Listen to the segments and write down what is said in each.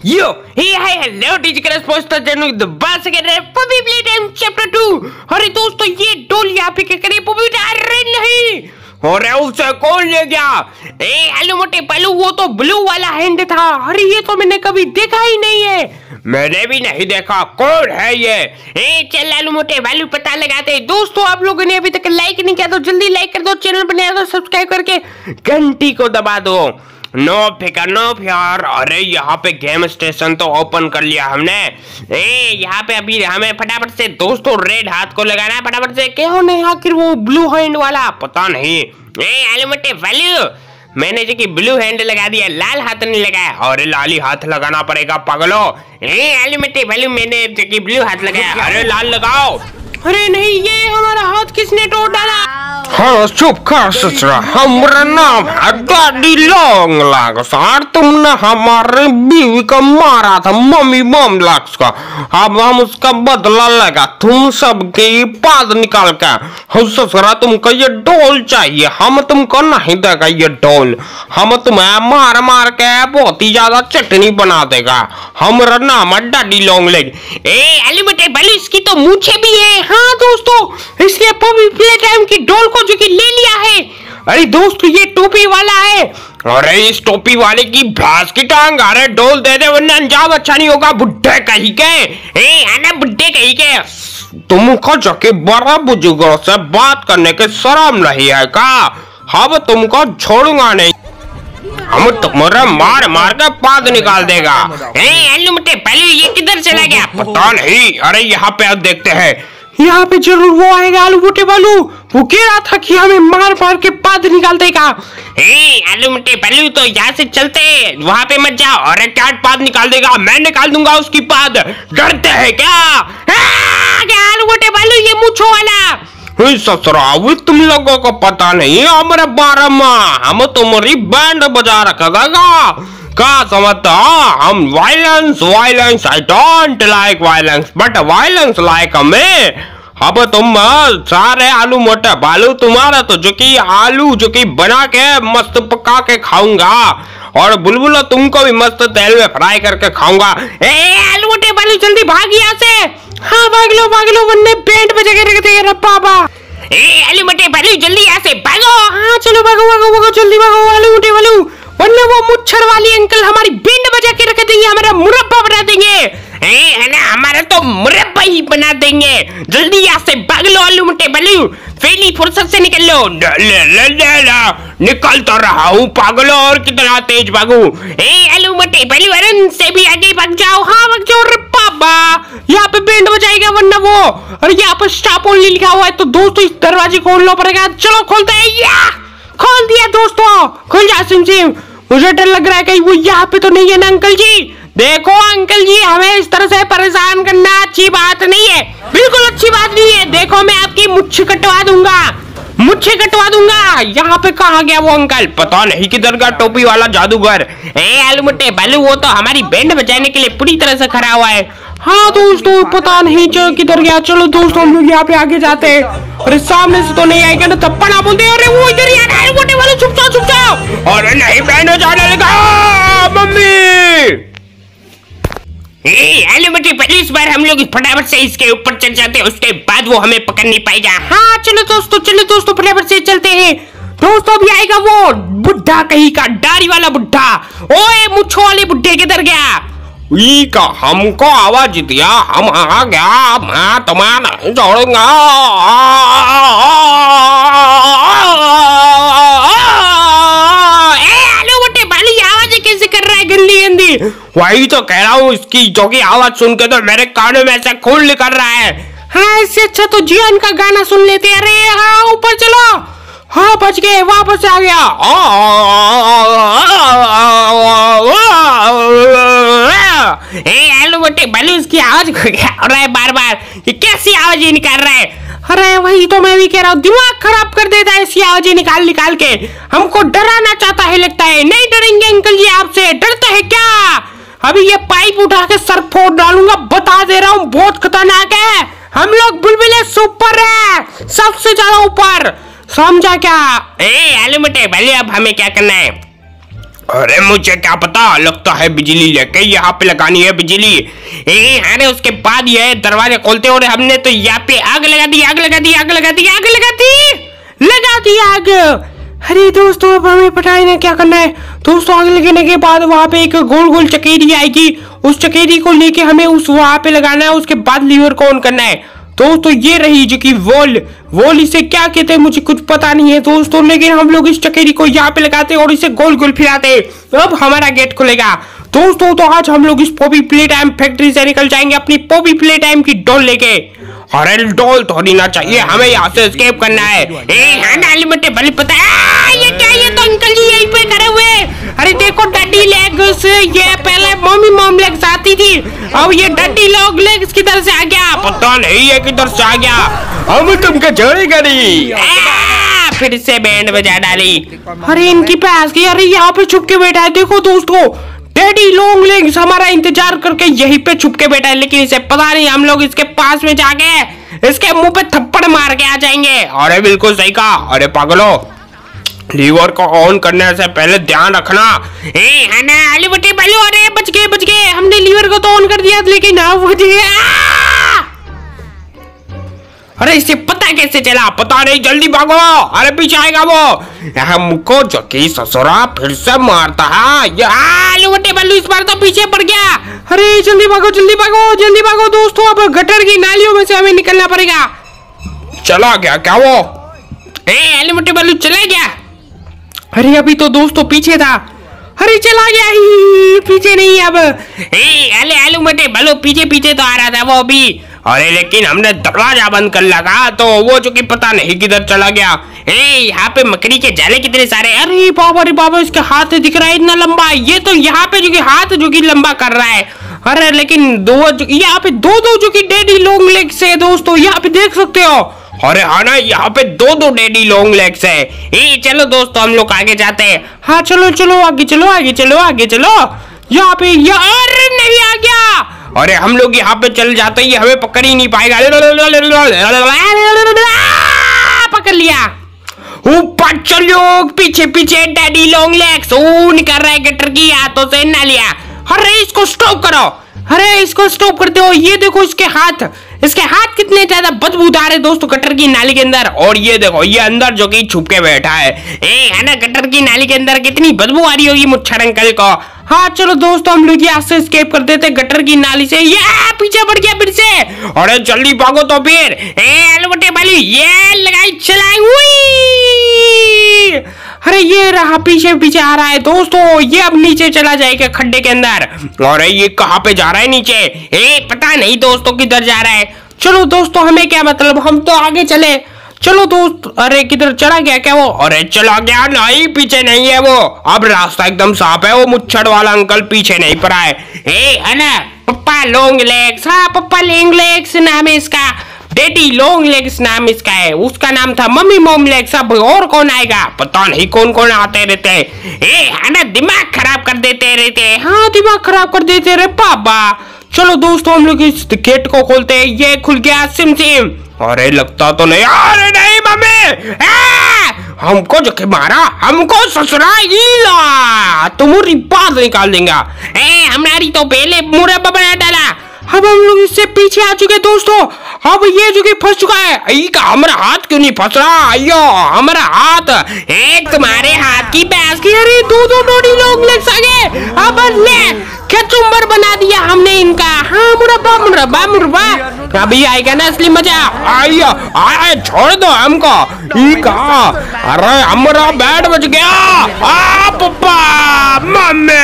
यो hi hello digital poster जनू दोबारा से कर रहे हैं पबजी प्ले टाइम चैप्टर 2। अरे दोस्तों ये डोल यहाँ पे क्या करे पबजी अरे नहीं अरे उसे कौन ले गया? आलू मोटे पलू वो तो ब्लू वाला हैंड था। अरे ये तो मैंने कभी देखा ही नहीं है। मैंने भी नहीं देखा, कौन है ये? चल आलू मोटे बालू पता लगाते हैं। दोस्तों आप लोगों ने अभी तक लाइक नहीं किया तो जल्दी लाइक कर दो, चैनल पर नया तो सब्सक्राइब करके घंटी को दबा दो। नो फिकर। अरे यहाँ पे गेम स्टेशन तो ओपन कर लिया हमने। यहाँ पे अभी हमें फटाफट से दोस्तों रेड हाथ को लगाना है फटाफट से। क्या होने आखिर वो ब्लू हैंड वाला पता नहीं। आलू मट्टे वैल्यू मैंने जो कि ब्लू हैंड लगा दिया, लाल हाथ नहीं लगाया। और लाल ही हाथ लगाना पड़ेगा पगलो। आलू मट्टे वैल्यू मैंने जो कि ब्लू हाथ लगाया। अरे लाल लगाओ। अरे नहीं ये हमारा हाथ किसने तोड़ डाला? हाँ चुप कर ससुरा, हमारा नाम है डैडी लॉन्ग लेग्स और तुमने हमारे बीवी को मारा था मम्मी बम लेग्स का। अब हम उसका बदला लेगा तुम सबके पाद निकाल के। ससुरा तुमको ये डोल चाहिए, हम तुमको नहीं देगा ये डोल। हम तुम्हें मार मार के बहुत ही ज्यादा चटनी बना देगा। हमारा नाम है डैडी लॉन्ग लेग। आलू मटर बालू इसकी तो मूछें भी है। हाँ दोस्तों इसलिए पबजी प्ले टाइम की डोल को जो कि ले लिया है। अरे दोस्तों ये टोपी वाला है। अरे इस टोपी वाले की भैंस की टांग। अरे डोल दे दे वरना अंजाम अच्छा नहीं होगा बुड्ढे कहीं के। आना बुड्ढे कहीं के। तुमको जो कि बड़ा बुजुर्गों से बात करने के शर्म नहीं है का? हम तुमको छोड़ूंगा नहीं, हम तुम्हारा मार मार के पाद निकाल देगा। आलू मटर बालू ये किधर चला गया? पता नहीं। अरे यहाँ पे अब देखते हैं, यहाँ पे जरूर वो आएगा। आलू मोटे बालू वो कह रहा था कि हमें मार मार के पाद निकाल देगा। आलू मोटे बालू तो यहाँ से चलते वहाँ पे मत जाओ। अरे क्या पाद निकाल देगा? मैं निकाल दूंगा उसकी पाद। डरते हैं क्या? आलू मोटे बालू ये मूंछों वाला। ससुरा तुम लोगों को पता नहीं हमारे बारे में हम तुम्हारी बैंड बजा रखेगा का समझता? हम violence I don't like violence but violence like हमें। अब तुम सारे आलू मोटे बालू तुम्हारा तो जो कि आलू जो कि बना के मस्त पका के खाऊंगा और बुलबुल तुमको भी मस्त तेल में फ्राई करके खाऊंगा। आलू मोटे बालू जल्दी भाग यहाँ से। हाँ भाग लो वरना बैंड बजा के रख देगा बाबा। आलू मोटे बालू जल्दी यहाँ से भागो। हाँ चलो भागो जल्दी भागो आलू मोटे बालू वरना वो मुच्छर वाली अंकल हमारी बैंड बजा के रख देंगे, हमारा मुरब्बा बना देंगे। है ना हमारा तो मुरब्बा ही बना देंगे। जल्दी यहाँ से भाग लो आलू मोटे बालू, फेली फुर्सत से निकल लो। निकल तो रहा हूँ पागलो, और कितना तेज भागू? आलू मोटे बालू अरन से भी आगे भाग जाओ। हाँ भाग जाओ। रे बाबा यहाँ पे बैंड बजाएगा वरना वो। और यहाँ पर स्टॉप ओनली लिखा हुआ है तो दोस्तों इस दरवाजे खोलना पड़ेगा। चलो खोलते हैं। या खोल दिया दोस्तों, खुल जा सिम। मुझे डर लग रहा है कहीं वो यहाँ पे तो नहीं है ना अंकल जी। देखो अंकल जी हमें इस तरह से परेशान करना अच्छी बात नहीं है, बिल्कुल अच्छी बात नहीं है। देखो मैं आपकी मुच्छ कटवा दूंगा। यहाँ पे कहाँ गया वो अंकल? पता नहीं किधर का टोपी वाला जादूगर। आलू मोटे बालू वो तो हमारी बैंड बजाने के लिए पूरी तरह से खड़ा हुआ है। हाँ दोस्तों पता नहीं किधर गया। चलो दोस्तों हम लोग यहाँ पे आगे जाते हैं। अरे सामने से तो नहीं आएगा ना थप्पड़ ना बोलते। अरे वो इधर ही आ रहा है मोटे वाले, चुप जाओ। अरे नहीं बैंड बजाने लगा मम्मी। आलू मोटे बालू इस बार हम लोग फटाफट से इसके ऊपर चढ़ जाते हैं, उसके बाद वो हमें पकड़ नहीं पाएगा। हाँ चलो दोस्तों फटाफट से चलते हैं। दोस्तों अभी आएगा वो बुढ़ा कहीं का, दाढ़ी वाला बुढ़ा। ओए मुच्छों वाले बुढ़े किधर गया? का हमको आवाज दिया, हम आ गया। मैं तुम्हें नहीं छोड़ूंगा। आलू मोटे बालू आवाज कैसे कर रहा है गंदी? वही तो कह रहा हूँ, इसकी जो की आवाज सुन के तो मेरे कानों में ऐसा खून निकल रहा है। हाँ इससे अच्छा तो जियान का गाना सुन लेते हैं। अरे हाँ ऊपर चलो। हाँ बच गए, वापस आ गया। आलू मोटे बालू इसकी आवाज हो रहा है बार ये कैसी आवाज निकाल रहा है? अरे वही तो मैं भी कह रहा हूँ, दिमाग खराब कर देता है ऐसी आवाजें निकाल के। हमको डराना चाहता है लगता है। नहीं डरेंगे अंकल जी आपसे, डरते हैं क्या? अभी ये पाइप उठा के सर फोड़ डालूंगा, बता दे रहा हूँ बहुत खतरनाक है। हम लोग बुलबुले सुपर है, सबसे ज्यादा ऊपर, समझा क्या? आलू मोटे बालू अब हमें क्या करना है? अरे मुझे क्या पता, लगता है बिजली लेके यहाँ पे लगानी है बिजली। अरे उसके बाद ये दरवाजा खोलते और हमने तो यहाँ पे आग लगा दी, आग लगा दी, आग लगा दी, आग लगा दी आग। अरे दोस्तों अब हमें पता है ना क्या करना है। दोस्तों आग लगने के बाद वहाँ पे एक गोल गोल चकेरी आएगी, उस चकेरी को लेके हमें उस वहाँ पे लगाना है, उसके बाद लीवर को ऑन करना है। दोस्तों ये रही जो कि वॉल इसे क्या कहते हैं मुझे कुछ पता नहीं है दोस्तों, लेकिन हम लोग इस चकेरी को यहाँ पे लगाते और इसे गोल गोल फिराते, अब हमारा गेट खुलेगा। दोस्तों तो आज हम लोग इस पॉपी प्ले टाइम फैक्ट्री से निकल जाएंगे अपनी पॉपी प्ले टाइम की डॉल लेके। अरे डॉल थोड़ी ना चाहिए, हमें यहाँ से एस्केप करना है। भले पता है ये क्या, ये तो अंकल जी यहीं पे खड़े हुए। अरे देखो डडी लेग्स, ये पहले मम्मी मॉम लेग्स आती थी, अब ये डडी लॉग लेग्स किधर से आ गया पता नहीं है किधर से आ गया, हम तुमको छोड़ेगा नहीं। फिर से बैंड बजा डाली। अरे इनकी पास की, अरे यहाँ पे छुप के बैठा है। देखो दोस्तों डैडी लॉन्ग लेग्स हमारा इंतजार करके यहीं पे छुप के बैठा है, लेकिन इसे पता नहीं हम लोग इसके पास में जाके इसके मुंह पे थप्पड़ मार के आ जाएंगे। अरे बिल्कुल सही कहा। अरे पागलो, लीवर को ऑन करने से पहले ध्यान रखना। अरे बच गए, हमने लीवर को तो ऑन कर दिया लेकिन अरे इसे पता कैसे चला, पता नहीं, जल्दी भागो। अरे पीछे आएगा वो, हमको जो कि ससुरा फिर से मारता है। बल्लू इस बार तो पीछे पड़ गया। अरे जल्दी भागो दोस्तों, अब गटर की नालियों में से हमें निकलना पड़ेगा। चला गया क्या वो? बल्लू चला गया? अरे अभी तो दोस्तों पीछे था। अरे चला गया ही, पीछे नहीं अब। आलू मटे बल्लू पीछे तो आ रहा था वो अभी। अरे लेकिन हमने दरवाजा बंद कर लगा तो वो जो कि पता नहीं किधर चला गया। यहाँ पे मकड़ी के जाले कितने सारे। अरे बाबा इसके हाथ दिख रहा है इतना लंबा। ये तो यहाँ पे जो कि हाथ जो कि लंबा कर रहा है। अरे लेकिन यहाँ पे दो जो कि डैडी लॉन्ग लेग्स है दोस्तों, यहाँ पे देख सकते हो। अरे हाँ ना, यहाँ पे दो डैडी लॉन्ग लेग्स है। चलो दोस्तों हम लोग आगे जाते हैं। हाँ चलो आगे चलो। यहाँ पे यार नहीं आ गया। अरे हम लोग यहाँ पे चल जाते ही हमें पकड़ ही नहीं पाएगा। पकड़ लिया। ऊपर चलो, पीछे डैडी लॉन्ग लेग्स कर रहा है गटर की हाथों से ना लिया। अरे इसको स्टॉप करो। अरे इसको स्टॉप करते हो। ये देखो इसके हाथ कितने ज्यादा बदबूदार है दोस्तों गटर की नाली के अंदर। और ये देखो ये अंदर जो कि छुप के बैठा है ना गटर की नाली के अंदर कितनी बदबू आ रही होगी मुच्छर अंकल को। हाँ चलो दोस्तों हम लोग यहाँ से एस्केप कर देते गटर की नाली से। ये पीछे पड़ गया फिर से। अरे जल्दी भागो तो फिर। ये लगाई चलाई। अरे ये रहा पीछे आ रहा है दोस्तों। ये अब नीचे चला जाएगा खड्डे के अंदर। अरे ये कहाँ पे जा रहा है नीचे? पता नहीं दोस्तों किधर जा रहा है। चलो दोस्तों हमें क्या मतलब, हम तो आगे चले। चलो दोस्त। अरे किधर चला गया क्या वो? अरे चला गया नहीं, पीछे नहीं है वो। अब रास्ता एकदम साफ है। वो मुच्छड़ वाला अंकल पीछे नहीं पड़ा है ना। Papa long legs. हाँ पप्पा लॉन्ग लेग्स नाम है इसका। डैडी लॉन्ग लेग्स नाम इसका है। उसका नाम था मम्मी मॉम लेग्स। अब और कौन आएगा पता नहीं, कौन आते रहते है ना। दिमाग खराब कर देते रहते। हाँ दिमाग खराब कर देते रे पापा। चलो दोस्तों हम लोग इस गेट को खोलते हैं। ये खुल गया सिम। अरे लगता तो नहीं। अरे नहीं मम्मी, हमको जो के मारा, हमको ससुरा तुम्हारी बात निकाल देगा। हमारी तो पहले मुरब्बा बना डाला। अब हम लोग इससे पीछे आ चुके दोस्तों। अब ये जो कि फंस चुका है। हमारा हाथ क्यों नहीं फंस रहा? अयो हमारा हाथ। तुम्हारे हाथ की बैस की। अरे दो डैडी लॉन्ग लेग्स आ गए। अब ले कचुम्बर बना दिया हमने इनका। हाँ मुरब्बा अभी आएगा ना असली मजा। आए छोड़ दो हमको। अरे हमारा बैट बच गया। Papa mummy.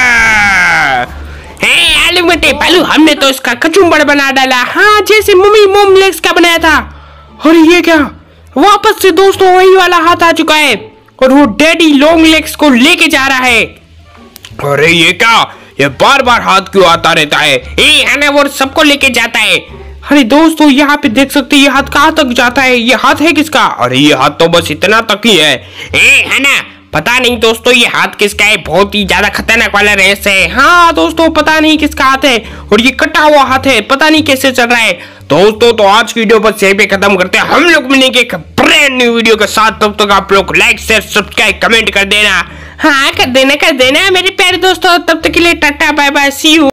पालू हमने तो इसका कचुम्बर बना डाला। हाँ जैसे मम्मी मॉम लेग्स का बनाया था। और ये क्या, वापस से दोस्तों वही वाला हाथ आ चुका है और वो डैडी लॉन्ग लेग्स को लेके जा रहा है। अरे ये क्या, ये बार हाथ क्यों आता रहता है? है ना, वो सबको लेके जाता है। अरे दोस्तों यहाँ पे देख सकते हैं ये हाथ कहाँ तक जाता है। ये हाथ है किसका? अरे ये हाथ तो बस इतना तक ही है ना। पता नहीं दोस्तों ये हाथ किसका है। बहुत ही ज्यादा खतरनाक वाला रेस है। हाँ दोस्तों पता नहीं किसका हाथ है और ये कटा हुआ हाथ है। पता नहीं कैसे चल रहा है। दोस्तों तो आज की वीडियो बस यहीं पे खत्म करते हैं। हम लोग मिलेंगे एक ब्रांड न्यू वीडियो के साथ। तब तक आप लोग लाइक शेयर सब्सक्राइब कमेंट कर देना। हाँ कर देना मेरे प्यारे दोस्तों। तब तक के लिए tata bye bye see you.